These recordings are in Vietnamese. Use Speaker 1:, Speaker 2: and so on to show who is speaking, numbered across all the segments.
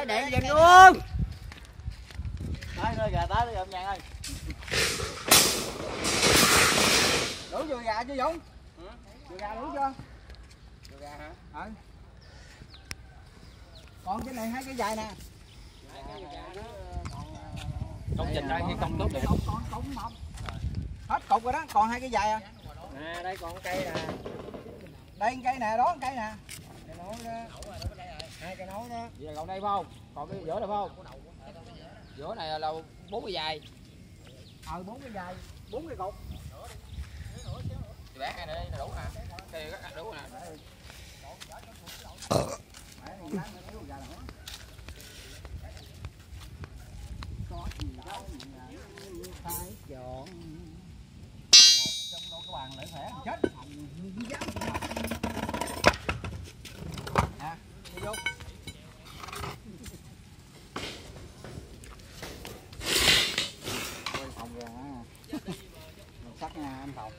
Speaker 1: Tới đèn dừng luôn.
Speaker 2: Tới nơi gà tới đi ông Nhàn ơi. Đủ vừa gà chưa Dũng? Vừa gà đủ chưa?
Speaker 1: Vừa gà hả?
Speaker 2: Ừ. Còn cái này hai cái dài nè.
Speaker 1: Công trình đây cái công tốt đẹp.
Speaker 2: Còn một. Hết cục rồi đó, còn hai cái dài à.
Speaker 1: À đây còn cây nè.
Speaker 2: Đây cây nè, đó cây nè. Cây nối đó. Hai cây nối đó.
Speaker 1: Vậy là còn đây phải không? Còn cái giữa này phải không? Giữa này là 4 cái dài.
Speaker 2: 4 cái dài, 4 cái cục.
Speaker 1: Thì bán hai này đủ nè. Cây rất đủ nè.
Speaker 2: Có gì đâu mà phải chọn. Trong đó có bàn lợi khỏe chết. Nè, đi vô. Quay phòng ra ha. Mình sắc nha anh Phòng.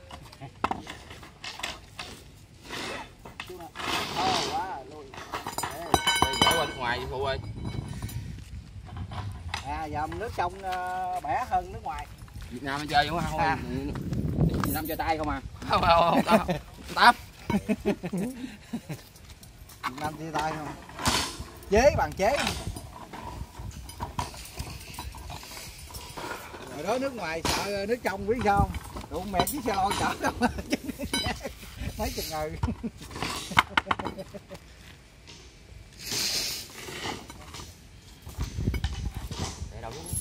Speaker 2: Quá lùi.
Speaker 1: Đây gỡ qua nước ngoài phụ ơi.
Speaker 2: Dòng nước trong bẻ hơn nước ngoài.
Speaker 1: Việt Nam anh chơi đúng không?
Speaker 2: À.
Speaker 1: Việt Nam chơi tay không à? Không. Tám.
Speaker 2: Việt Nam chơi tay không? Chế bằng chế. Rồi đó nước ngoài sợ nước trong biết sao không? Tụi mẹ chiếc xe lôi chở không? Mấy chục người.
Speaker 1: Để đâu đúng.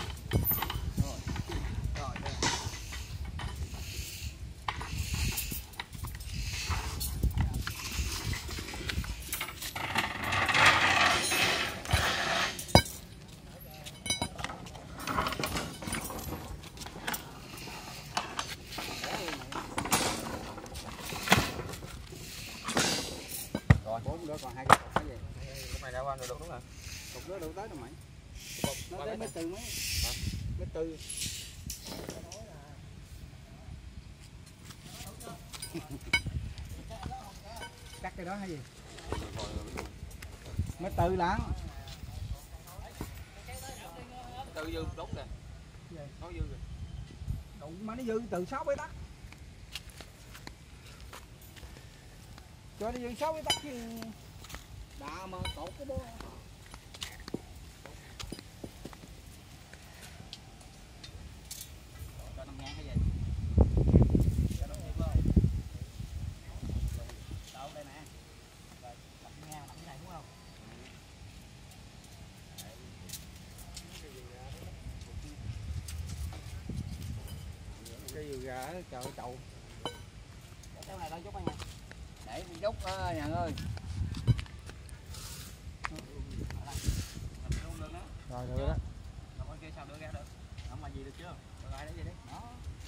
Speaker 2: Bốn đứa còn hai cái cục cái gì?
Speaker 1: Lúc này đã qua được đúng rồi.
Speaker 2: Cục đứa đủ tới đâu mày? Nó tới mét tư mấy? Mét tư. Cắt cái đó hay gì? Mét tư lắm.
Speaker 1: Tư dư đúng nè. Nói dư rồi.
Speaker 2: Đụng mà nó dư từ 6 bấy tắc. Cho nó dư 6 bấy tắc chứ. Đà mà cột cái bố.
Speaker 1: Cho 5.000 cái gì?
Speaker 2: Cho 5.000 không? Đâu đây nè. Rồi, 5.000 làm cái này đúng không? Cái gì gà trời chậu.
Speaker 1: Cái này đâu chút anh nha.
Speaker 2: Để mình đúc Nhàn ơi. Rồi được đó.
Speaker 1: Còn con kia sao đưa ra được? Không mà gì được chưa? Rồi lại để gì đi. Đó.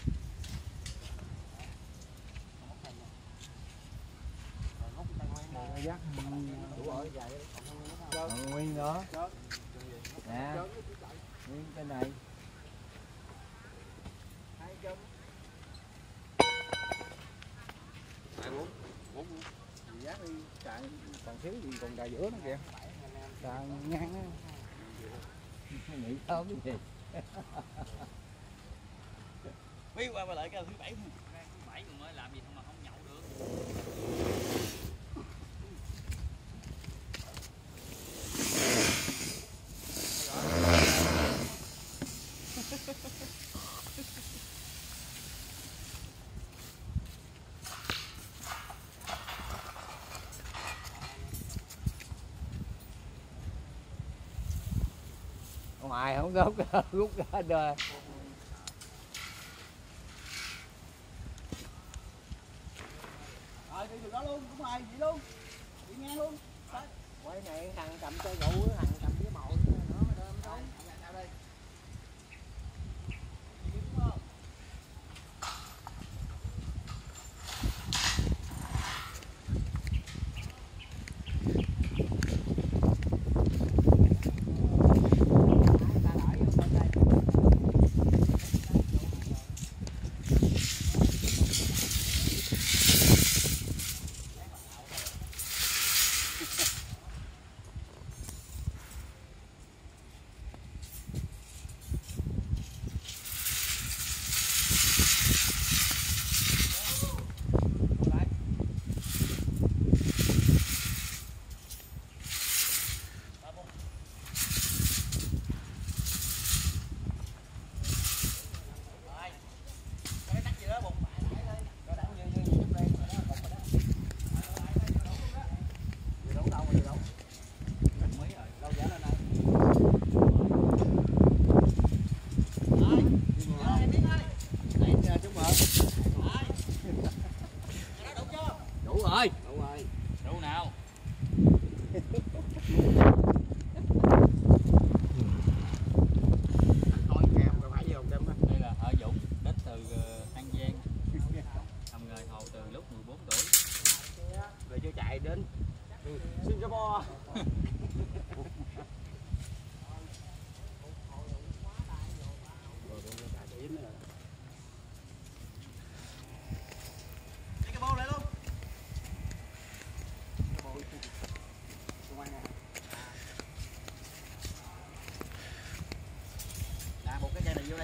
Speaker 2: Dắt đủ rồi dài nguyên nữa nè, nguyên cái này
Speaker 1: Bốn.
Speaker 2: dắt đi chạy còn thiếu gì còn đà giữa nó kìa, đà ngang á, nghĩ sao cái gì
Speaker 1: Biết qua mà lại cái thứ bảy rồi mới làm gì không mà không nhậu được.
Speaker 2: ngoài không rút ra đời. Rồi đi từ đó luôn, cũng rồi vậy luôn, đi ngang luôn. Quay này thằng cầm chai rượu, thằng cầm cái mồi nữa mà đơm đâu. Sao đây?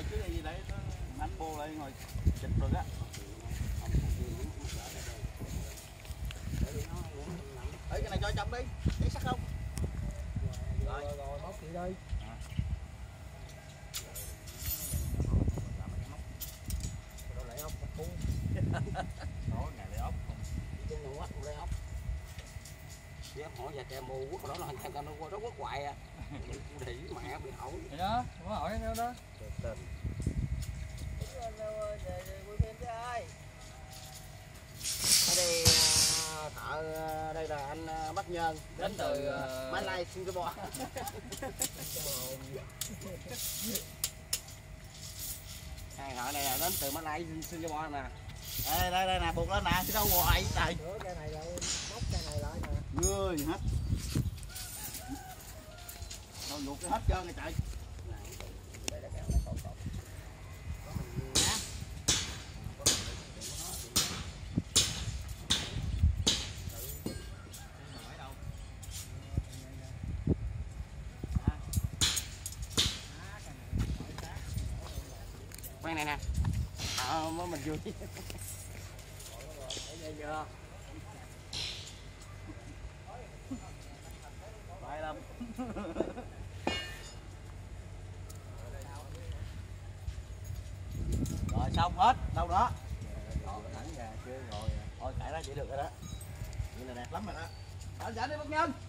Speaker 1: cái gì đấy nó đánh bô lại ngồi chụp được á. Ấy cái này cho trong đi, thấy sắc không?
Speaker 2: Rồi móc chị đi. Rồi lại ốc cua.
Speaker 1: Đó ngày lấy ốc.
Speaker 2: Trên nó quắt lấy ốc. Chứ hỏi giờ trẻ mù quất đó là thằng con nó qua đó quất hoài à. Để mẹ bị hỏng.
Speaker 3: Vậy đó, không có hỏi nhau đó.
Speaker 2: Ở đây thợ đây là anh Bắc Nhân đến từ Malay Singapore. Hai thợ này là đến từ Malay Singapore nè.
Speaker 1: Đây nè, buộc lên nè, chứ đâu hoài trời.
Speaker 2: Cái này là móc cái này lại nè.
Speaker 1: Người hết. Đâu luộc cái hết trơn rồi trời.
Speaker 2: Đây là cái nó cột. Quang này nè. Mới mình vui. Chưa.
Speaker 1: Phải lắm. Rồi xong hết, đâu đó.
Speaker 2: Rồi thẳng ra chưa rồi.
Speaker 1: Thôi cãi đó chỉ được rồi đó. Vậy là đẹp lắm rồi đó. Ở dẫn đi Bắc Nhân.